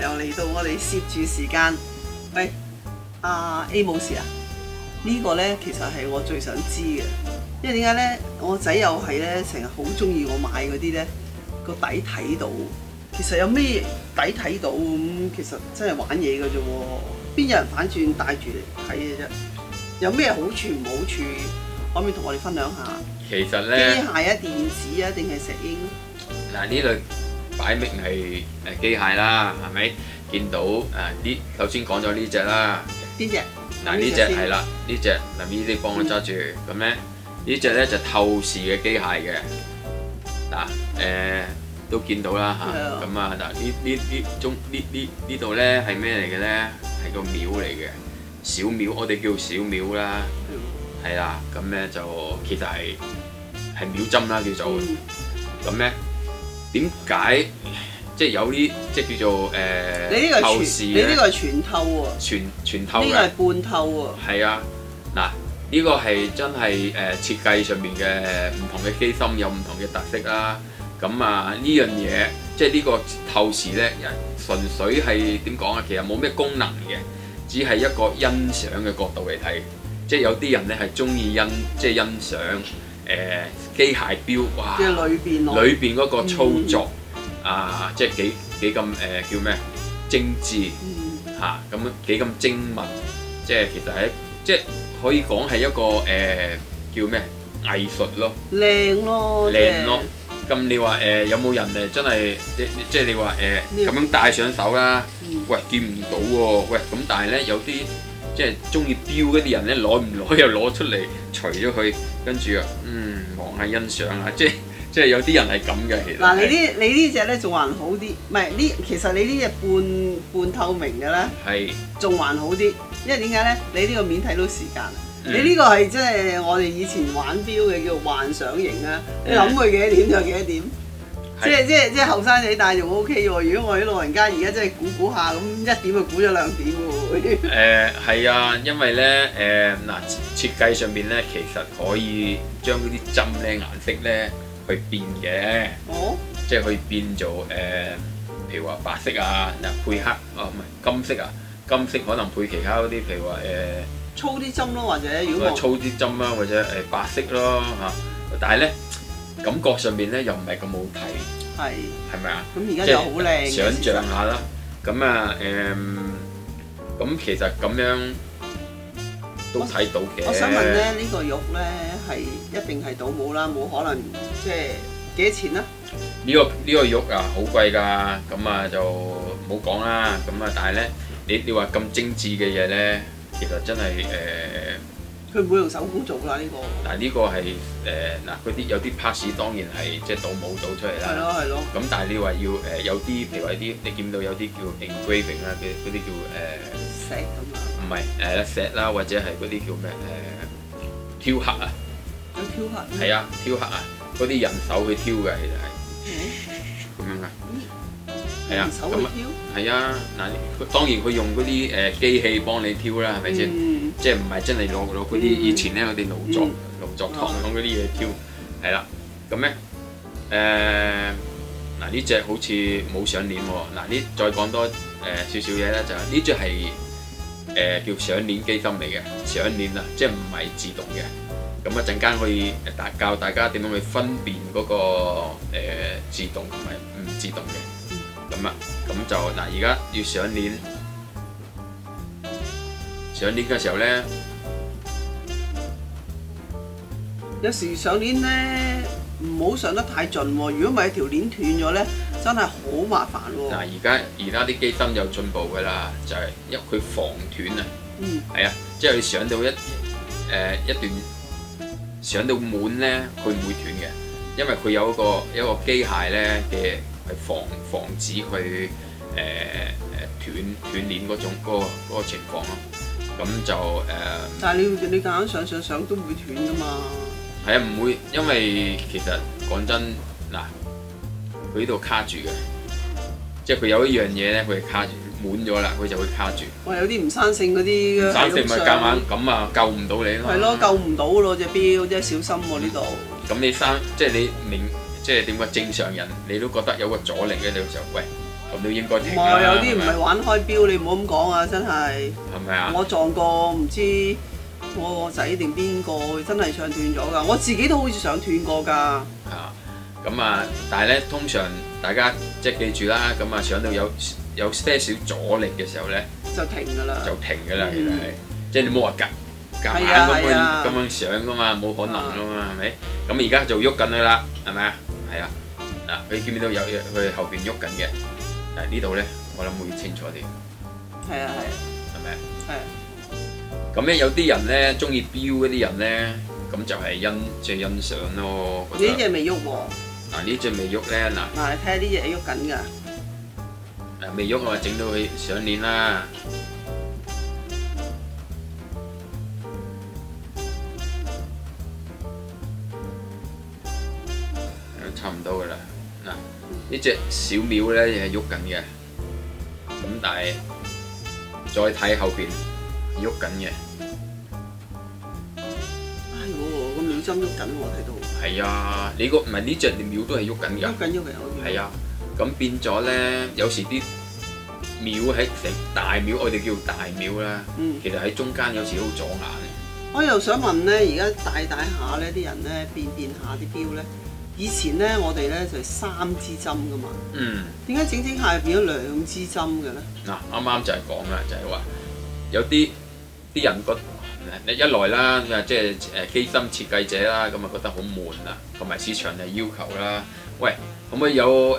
又嚟到我哋攝住時間。喂，阿 A 冇事啊？呢個呢，其實係我最想知嘅，因為點解呢？我仔又係呢，成日好中意我買嗰啲呢個底睇到。其實有咩底睇到咁？其實真係玩嘢嘅啫喎，邊有人反轉帶住嚟睇嘅啫？有咩好處唔好處？可唔可以同我哋分享下？ 其實咧， 機械啊、電子啊，定係石英？ 嗱呢類擺明係機械啦，係咪？見到呢頭先講咗呢只啦。 邊隻？ 嗱呢只係啦，呢只嗱呢啲幫我揸住，咁咧呢只咧就透視嘅機械嘅。嗱都見到啦嚇，咁啊嗱呢度咧係咩嚟嘅咧？係個廟嚟嘅，小廟，我哋叫小廟啦，係啦，咁咧就其實係廟針啦叫做，咁咧點解即係有啲即係叫做透視咧？你呢個係全透喎，全透嘅，呢個係半透喎。係啊，嗱呢個係真係設計上面嘅唔同嘅機芯有唔同嘅特色啦。咁啊呢樣嘢即係呢個透視咧，純粹係點講啊？其實冇咩功能嘅，只係一個欣賞嘅角度嚟睇。即係有啲人咧係中意欣賞機械錶，哇！即係裏邊嗰個操作即係幾咁叫咩精緻嚇，咁幾咁精密，即係其實係即係可以講係一個叫咩藝術咯，靚咯。咁你話有冇人真係即係你話咁樣戴上手啦？喂，見唔到喎！喂，咁但係咧有啲即係中意錶嗰啲人咧，攞唔攞又攞出嚟除咗佢，跟住望下欣賞下，即係有啲人係咁嘅其實。嗱，你呢隻咧仲還好啲，唔係呢？其實你呢隻半透明嘅咧，係仲還好啲，因為點解咧？你呢個面睇到時間。你呢個係即係我哋以前玩錶嘅叫幻想型啊！你諗佢幾多點就幾多點，即係後生仔戴仲 OK 喎。如果我啲老人家而家真係估下咁1點就估咗2點喎。係啊，因為咧設計上邊咧其實可以將嗰啲針咧顏色咧去變嘅，即係去變做譬如話白色啊，配黑唔係金色啊，金色可能配其他嗰啲譬如話粗啲針咯，或者如果粗啲針啦，或者白色咯嚇，但係咧感覺上面咧又唔係咁好睇，係咪啊？咁而家就好靚，想像下啦。咁啊咁其實咁樣都睇到嘅。我想問咧，呢個玉咧係一定係倒模啦，冇可能即係幾多錢啊？呢個玉啊好貴㗎，咁啊就冇講啦。咁啊，但係咧你話咁精緻嘅嘢咧。其實真係佢唔會用手工做啦呢個。但係呢個係嗰啲有啲 parts 當然係即係倒模倒出嚟啦。係咯。咁但係你話要有啲譬如話啲你見到有啲叫 engraving 啦嘅嗰啲叫石咁啊。唔係石啦，或者係嗰啲叫咩雕刻啊。有雕刻。係啊，雕刻啊，嗰啲人手去挑嘅其實係。咁樣㗎。係啊，咁啊，係啊，嗱，當然佢用嗰啲機器幫你挑啦，係咪先？即係唔係真係攞嗰啲以前咧嗰啲勞作堂咁嗰啲嘢挑，係啦。咁咧嗱呢隻好似冇上鏈喎。嗱呢再講多少少嘢咧，就係呢隻係叫上鏈機芯嚟嘅，上鏈啊，即係唔係自動嘅。咁啊陣間可以教大家點樣去分辨嗰個自動同埋唔自動嘅。咁啊，咁就嗱，而家要上鏈嘅時候咧，有時上鏈咧唔好上得太盡喎。如果唔係條鏈斷咗咧，真係好麻煩喎。嗱，而家啲機芯有進步㗎啦，就係因為佢防斷啊。係啊，即係你上到一段上到滿咧，佢唔會斷嘅，因為佢有一個機械咧嘅。係防止佢斷鏈嗰個情況咯，咁就但係你夾硬上都會斷噶嘛？係啊，唔會，因為其實講真嗱，佢呢度卡住嘅，即係佢有一樣嘢咧，佢係卡住滿咗啦，佢就會卡住。哇！有啲唔生性嗰啲，生性咪夾硬咁啊，救唔到你咯。係咯，救唔到咯隻錶，真係小心喎呢度。咁你即係你明。即係點講？正常人你都覺得有個阻力嘅，你就喂咁都應該停唔啦。 係有啲唔係係玩開標，你唔好咁講啊！真係， 咪啊？ 我撞過唔知我個仔定邊個真係上斷咗㗎，我自己都好似上斷過㗎。 啊，咁啊，但係咧，通常大家即係記住啦，咁啊上到有些少阻力嘅時候咧， 就停㗎啦。 就停㗎啦，其實係，即係你冇話夾硬咁樣上㗎嘛，冇可能㗎嘛，係咪？咁而家就喐緊佢啦，係咪啊？係啊，嗱，你見唔見到有佢後邊喐緊嘅？嗱呢度咧，我諗會清楚啲， 係啊係咪啊？ 係。 咁咧有啲人咧中意標嗰啲人咧，咁就係欣賞咯。 呢隻未喐喎。 嗱呢隻未喐咧，嗱嗱，你睇下呢隻喐緊㗎。 未喐我整到佢上鏈啦。差唔多噶啦。嗱呢隻小廟咧係喐緊嘅，咁但係再睇後邊喐緊嘅。 係喎，個廟針喐緊我睇到。 係啊，你個唔係呢隻廟都係喐緊㗎。 喐緊。 係啊，咁變咗咧，有時啲廟喺成大廟，我哋叫大廟啦。其實喺中間有時都好阻眼嘅。 我又想問咧，而家大廈咧啲人咧變下啲標咧，以前咧我哋咧就係3支針㗎嘛。點解整下又變咗2支針嘅咧？ 嗱，啱啱就係講啦，就係話有啲人覺得一來啦，即係機芯設計者啦，咁啊覺得好悶啊，同埋市場嘅要求啦。喂，可唔可以有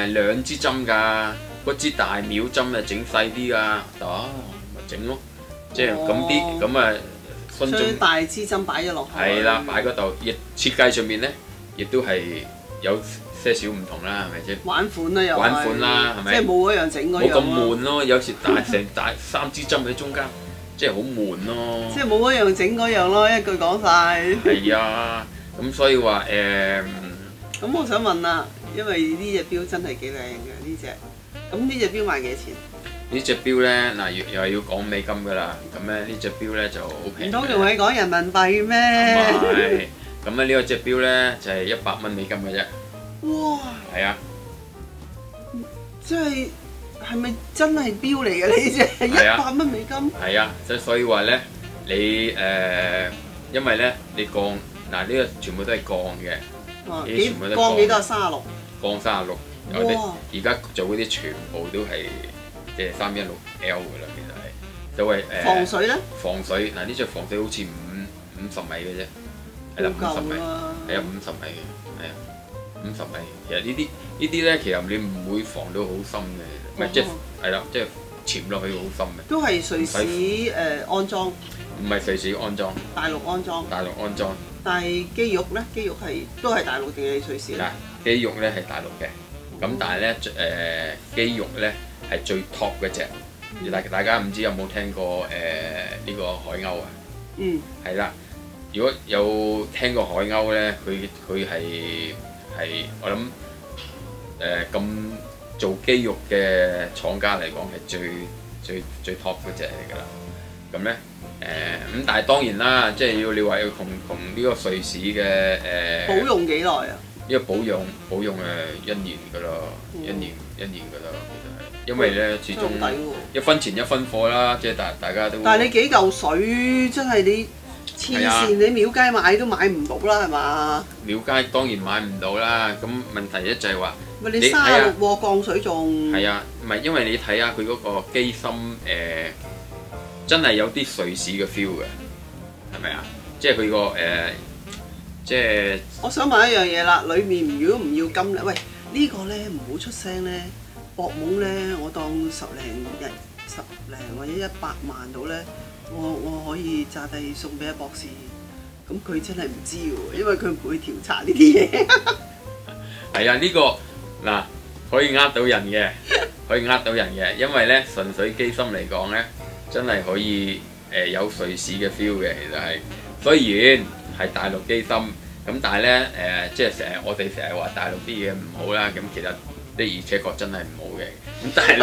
2支針㗎？嗰支大廟針啊整細啲㗎，咪整咯，即係咁啲咁啊，分將大支針擺咗落去。 係啦，擺嗰度，亦設計上面咧，亦都係有些少唔同啦，係咪先？ 玩款啦又。 玩款啦，係咪？ 即係冇嗰樣整嗰樣。 冇咁悶咯，有時大3支針喺中間，即係好悶咯。 即係冇嗰樣整嗰樣咯，一句講晒。 係啊，咁所以話咁我想問啦，因為呢隻錶真係幾靚嘅呢隻，咁呢隻錶賣幾錢？ 呢隻錶咧，嗱又係要講美金㗎啦，咁咧呢隻錶咧就好平。 唔通仲係講人民幣咩？ 唔係，咁咧呢個隻錶咧就係100蚊美金嘅啫。 哇！ 係啊， 即係咪真係錶嚟嘅呢隻？100蚊美金。 係啊，即係所以話咧，你因為咧你鋼嗱呢個全部都係鋼嘅。 鋼幾多？36。 鋼36，我哋而家做嗰啲全部都係即係316L 㗎啦，其實係所謂防水咧？ 防水嗱呢隻防水好似50米嘅啫，係啦50米，係啊50米嘅，係啊50米。其實呢啲咧，其實你唔會防到好深嘅，唔係即係係啦，即係潛落去好深嘅。 都係瑞士安裝。 唔係瑞士安裝。 大陸安裝。 大陸安裝。 但係肌肉咧，肌肉都係大陸定係瑞士咧？ 肌肉咧係大陸嘅，咁但係咧肌肉咧係最 top 嗰隻。大家唔知有冇聽過呢個海鷗啊？係啦，如果有聽過海鷗咧，佢係我諗咁做肌肉嘅廠家嚟講係最 top 嗰隻嚟㗎啦。咁咧咁但係當然啦，即係你話要同呢個瑞士嘅保用幾耐啊？ 呢個保用1年㗎啦，1年㗎啦，其實係因為咧始終1分錢1分貨啦，即係大家都。但係你幾嚿水真係你黐線，你廟街買都買唔到啦，係嘛？ 廟街當然買唔到啦，咁問題一就係話你36喎降水仲。 係啊，唔係因為你睇下佢嗰個機芯真係有啲瑞士嘅 feel 嘅，係咪啊？即係佢個即係。 我想問一樣嘢啦，裡面如果唔要金咧，喂呢個咧唔好出聲咧，博懵咧，我當10零或者100萬到咧，我可以揸低送俾阿博士，咁佢真係唔知喎，因為佢唔會調查呢啲嘢。 係啊，呢個嗱可以呃到人嘅，可以呃到人嘅，因為咧純粹機芯嚟講咧。真係可以有瑞士嘅 feel 嘅，其實係雖然係大陸機芯，咁但係咧即係我哋成日話大陸啲嘢唔好啦，咁其實的而且確真係唔好嘅，咁但係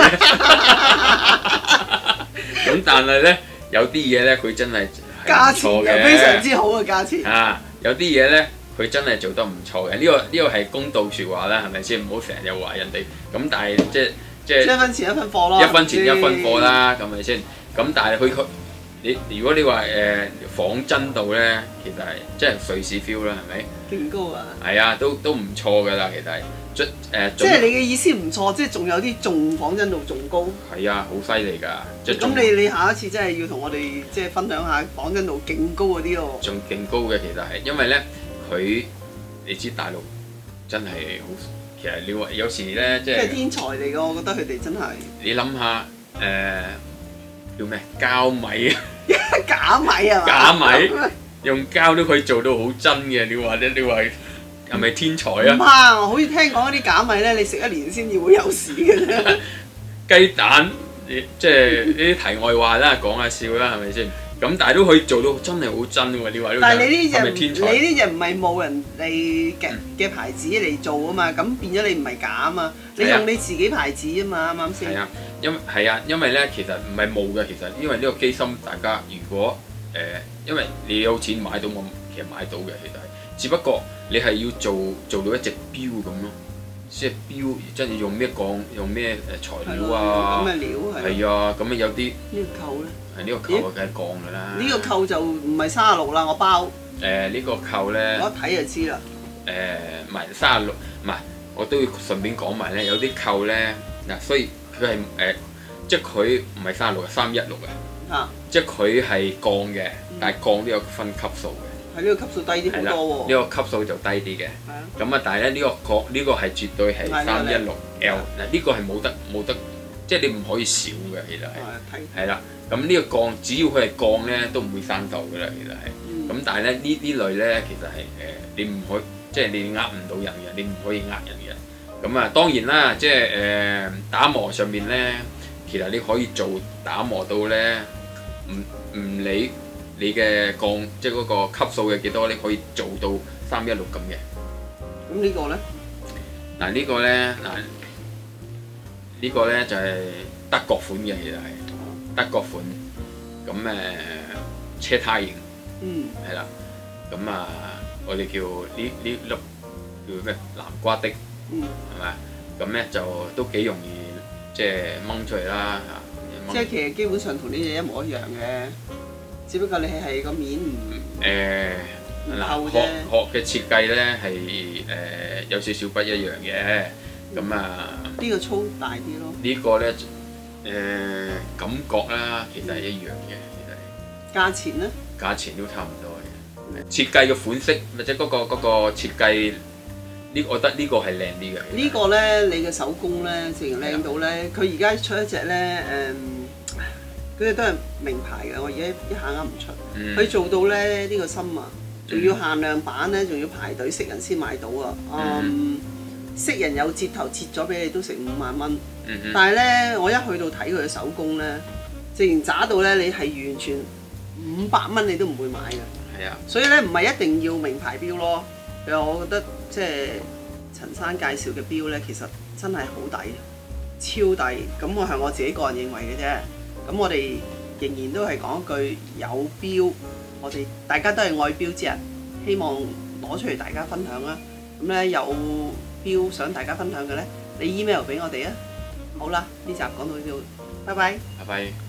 咧，咁但係咧有啲嘢咧佢真係價錢又非常之好嘅價錢啊！有啲嘢咧佢真係做得唔錯嘅，呢個係公道説話啦，係咪先？唔好成日話人哋咁，但係即即係一分錢一分貨咯， 一分錢一分貨啦，咁咪先？咁但係佢如果你話仿真度咧，其實係即係瑞士 feel 啦，係咪？ 勁高啊！ 係啊，都唔錯㗎啦，其實係即係你嘅意思唔錯，即係仲有啲仲仿真度仲高。 係啊，好犀利㗎！ 咁你下一次真係要同我哋即係分享下仿真度勁高嗰啲咯。 仲勁高嘅其實係，因為咧佢你知大陸真係好，其實你話有時咧即係天才嚟㗎，我覺得佢哋真係。你諗下叫咩膠米啊？ 假米啊嘛？ 假米用膠都可以做到好真嘅，你話係咪天才啊？ 唔怕，好似聽講嗰啲假米咧，你食一年先至會有事嘅啫。 雞蛋，即係呢啲題外話啦，講下笑啦，係咪先？咁但係都可以做到真係好真喎！你話呢個係咪天才？ 你呢隻唔係冇人哋嘅牌子嚟做啊嘛，咁變咗你唔係假啊嘛，你用你自己牌子啊嘛，啱唔啱先？ 係啊，因為咧其實唔係冇嘅，其實因為呢個機芯大家如果因為你有錢買到，我其實買到嘅，其實係，只不過你係要做到一隻錶咁咯，即係錶真係用咩鋼，用咩材料啊？ 咁嘅料係啊，咁啊有啲呢個扣咧？ 係呢個扣啊，梗係鋼㗎啦。 呢個扣就唔係36啦，我包。 呢個扣咧， 我一睇就知啦。 唔係36，唔係我都要順便講埋咧，有啲扣咧嗱，所以佢係即係佢唔係36嘅316嘅，即係佢係鋼嘅，但係鋼都有分級數嘅。 係呢個級數低啲好多喎。 呢個級數就低啲嘅。咁啊，但係咧呢個係絕對係316L 嗱，呢個係冇得，即係你唔可以少嘅，其實係。係啦，咁呢個鋼只要佢係鋼咧，都唔會生鏽㗎啦，其實係。咁但係咧呢類咧，其實係你唔可以，即係你呃唔到人嘅，你唔可以呃人嘅。咁啊，當然啦，即係打磨上面咧，其實你可以做打磨到咧，唔理你嘅鋼，即係嗰個級數嘅幾多，你可以做到316咁嘅。 咁呢個咧？ 嗱呢個咧就係德國款嘅，其實係德國款。咁車胎型，係啦。咁啊，我哋叫呢粒叫咩？南瓜的，係咪？咁咧就都幾容易即係掹出嚟啦嚇。 即係其實基本上同呢隻一模一樣嘅，只不過你係個面唔透啫。 殼嘅設計咧係有少少不一樣嘅。咁啊， 呢個粗大啲咯。 呢個咧感覺啦，其實係一樣嘅，其實。 價錢咧？價錢都差唔多嘅。設計嘅款式或者嗰個設計，我覺得呢個係靚啲嘅。 呢個咧，你嘅手工咧，自然靚到咧。佢而家出一隻咧，佢哋都係名牌嘅。我而家一下啱唔出。佢做到咧呢個心啊，仲要限量版咧，仲要排隊識人先買到啊。識人有折頭切咗俾你都成5萬蚊。但係咧，我一去到睇佢嘅手工咧，自然渣到咧，你係完全500蚊你都唔會買嘅。 係啊。所以咧，唔係一定要名牌錶咯。我覺得即係陳生介紹嘅錶咧，其實真係好抵，超抵。咁我係我自己個人認為嘅啫。咁我哋仍然都係講一句，有錶，我哋大家都係愛錶之人，希望攞出嚟大家分享啦。咁咧有錶想大家分享嘅咧，你 email 俾我哋啊。好啦，呢集講到呢度，拜拜。 拜拜。